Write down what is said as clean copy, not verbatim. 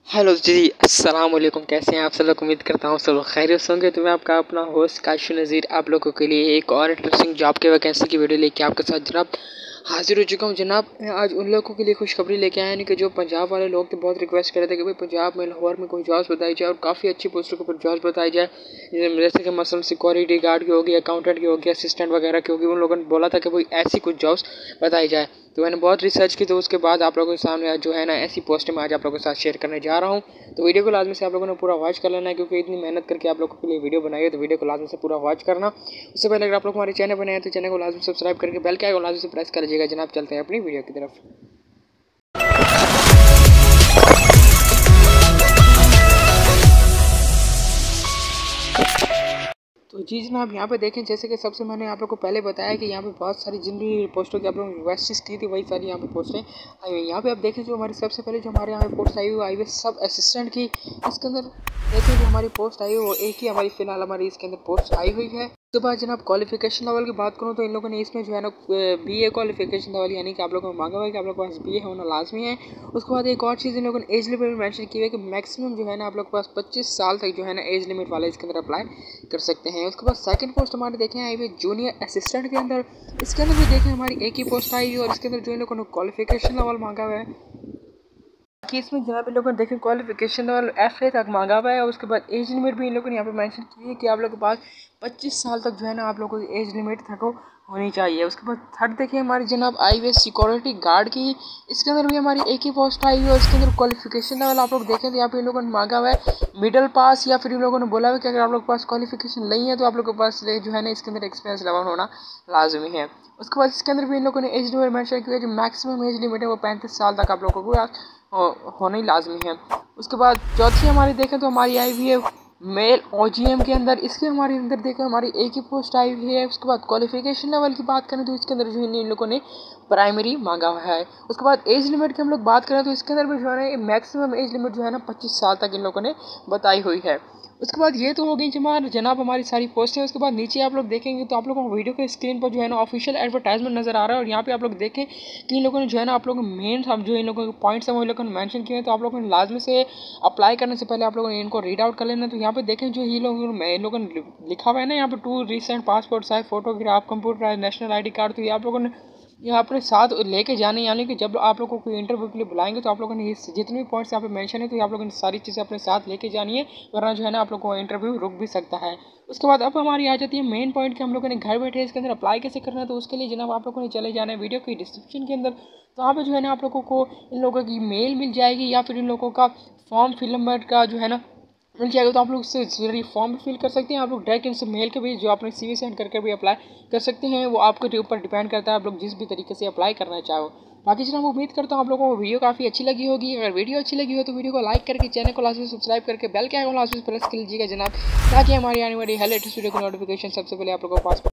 Hello जी, अस्सलाम वालेकुम। कैसे हैं आप सब लोग? उम्मीद करता हूँ सब लोग खैरियत से होंगे। तो मैं आपका अपना होस्ट काशिफ नज़ीर आप लोगों के लिए एक और इंटरेस्टिंग जॉब के वैकेंसी की वीडियो लेके आपके साथ जनाब हाजिर हो चुका हूँ। जनाब मैं आज उन लोगों के लिए खुशखबरी लेके आया, यानी कि जो पंजाब वाले लोग तो बहुत रिक्वेस्ट कर रहे थे कि भाई पंजाब में लाहौर में कोई जॉब्स बताई जाए और काफ़ी अच्छी पोस्टों के ऊपर जॉब्स बताई जाए, जैसे कि मसलन सिक्योरिटी गार्ड की होगी, अकाउंटेंट की होगी, असिस्टेंट वगैरह की होगी। उन लोगों ने बोला था कि भाई ऐसी कुछ जॉब्स बताई जाए। तो मैंने बहुत रिसर्च की, तो उसके बाद आप लोगों के सामने आज जो है ना ऐसी पोस्ट में आज आप लोगों के साथ शेयर करने जा रहा हूँ। तो वीडियो को लाजमी से आप लोगों ने पूरा वॉच कर लेना है, क्योंकि इतनी मेहनत करके आप लोगों के लिए वीडियो बनाई है, तो वीडियो को लाजमी से पूरा वॉच करना। उससे पहले अगर आप लोग हमारे चैनल बनाए हैं तो चैनल को लाजमी सब्सक्राइब करके बेल के आइकन लाजमी से प्रेस कर लीजिएगा। जनाब चलते हैं अपनी वीडियो की तरफ। तो जी जनाब यहाँ पे देखें, जैसे कि सबसे मैंने आप लोग को पहले बताया कि यहाँ पे बहुत सारी जिन भी पोस्टों की आप लोग रिक्वेस्ट की थी वही सारी यहाँ पे पोस्टें आई हुई। यहाँ पे आप देखें जो हमारी सबसे पहले जो हमारे यहाँ पे पोस्ट आई हुई सब असिस्टेंट की। इसके अंदर देखिए जो हमारी पोस्ट आई हुई वो एक ही हमारी फिलहाल हमारी इसके अंदर पोस्ट आई हुई है। उसके बाद जनाब क्वालिफिकेशन लेवल की बात करूँ तो इन लोगों ने इसमें जो है ना BA क्वालिफिकेशन लेवल, यानी कि आप लोगों को मांगा हुआ है कि आप लोग के पास BA होना लाजमी है। उसके बाद एक और चीज़ इन लोगों ने एज लिमिट में मेंशन की है कि मैक्सिमम जो है ना आप लोग के पास 25 साल तक जो है ना एज लिमिट वाले इसके अंदर अप्लाई कर सकते हैं। उसके बाद सेकंड पोस्ट हमारे देखें आई हुई जूनियर असिस्टेंट के अंदर। इसके अंदर भी देखें हमारी एक ही पोस्ट आई हुई और इसके अंदर जो इन लोगों ने क्वालिफिकेशन लेवल मांगा हुआ है कि इसमें जहाँ पे लोगों ने देखें क्वालिफिकेशन लेवल FA तक मांगा हुआ है। और उसके बाद एज लिमिट भी इन लोगों ने यहाँ पे मेंशन की है कि आप लोगों के पास 25 साल तक जो है ना आप लोगों की एज लिमिट तक होनी चाहिए। उसके बाद थर्ड देखिए हमारी जनाब आई हुई सिक्योरिटी गार्ड की। इसके अंदर भी हमारी एक ही पोस्ट आई हुई है और इसके अंदर क्वालिफिकेशन लेवल आप लोग देखें तो यहाँ पे इन लोगों ने मांगा हुआ है मिडिल पास, या फिर इन लोगों ने बोला हुआ कि अगर आप लोग के पास क्वालिफिकेशन नहीं है तो आप लोग के पास जो है ना इसके अंदर एक्सपीरियंस लेवल होना लाजमी है। उसके बाद इसके अंदर भी इन लोगों ने एज लिमिट मेंशन किया है, जो मैक्सिमम एज लिमिट है वो 35 साल तक आप लोगों को होना ही लाजमी है। उसके बाद चौथी हमारी देखें तो हमारी आई हुई है मेल OGM के अंदर। इसके हमारे अंदर देखें हमारी एक ही पोस्ट आई हुई है। उसके बाद क्वालिफिकेशन लेवल की बात करें तो इसके अंदर जो है इन लोगों ने प्राइमरी मांगा हुआ है। उसके बाद एज लिमिट की हम लोग बात करें तो इसके अंदर भी जो है ना मैक्सिमम एज लिमिट जो है ना 25 साल तक इन लोगों ने बताई हुई है। उसके बाद ये तो हो गई जनाब हमारी सारी पोस्टें। उसके बाद नीचे आप लोग देखेंगे तो आप लोगों को वीडियो के स्क्रीन पर जो है ना ऑफिशियल एडवर्टाइजमेंट नज़र आ रहा है, और यहाँ पे आप लोग देखें कि इन लोगों ने जो है ना आप लोगों मेन जो इन लोगों के पॉइंट्स हैं वो इन लोगों ने मेंशन किए हैं। तो आप लोगों ने लाजमी से अप्लाई करने से पहले आप लोगों ने इनको रीड आउट कर लेना। तो यहाँ पे देखें जो ये लोग इन लोगों ने लिखा हुआ है ना यहाँ पे 2 recent passport size photograph computer national ID card. तो ये आप लोगों ने ये अपने साथ लेके जाने, यानी कि जब आप लोगों को इंटरव्यू के लिए बुलाएंगे तो आप लोगों ने इस जितने भी पॉइंट्स यहाँ पे मेंशन है तो आप लोगों ने सारी चीज़ें अपने साथ लेके जानी है, वरना जो है ना आप लोगों को इंटरव्यू रुक भी सकता है। उसके बाद अब हमारी आ जाती है मेन पॉइंट कि हम लोगों ने घर बैठे इसके अंदर अप्लाई कैसे करना है। तो उसके लिए जनाब आप लोगों ने चले जाना है वीडियो की डिस्क्रिप्शन के अंदर। तो वहाँ पर जो है ना आप लोगों को इन लोगों की मेल मिल जाएगी या फिर इन लोगों का फॉर्म फिल का जो है ना मिल जाएगा। तो आप लोग इससे जरूरी फॉर्म भी फिल कर सकते हैं। आप लोग डायरेक्ट इनसे मेल के भी जो अपने CV सेंड करके भी अप्लाई कर सकते हैं। वो आपके ऊपर डिपेंड करता है आप लोग जिस भी तरीके से अप्लाई करना चाहो। बाकी जनाब उम्मीद करता हूँ आप लोगों को वीडियो काफ़ी अच्छी लगी होगी। अगर वीडियो अच्छी लगी हो तो वीडियो को लाइक करके चैनल को लाजमी सब्सक्राइब करके बेल के आइकन लाजमी प्रेस कर लीजिएगा जनाब, ताकि हमारी आने वाली लेटेस्ट वीडियो की नोटिफिकेशन सबसे पहले आप लोगों को पास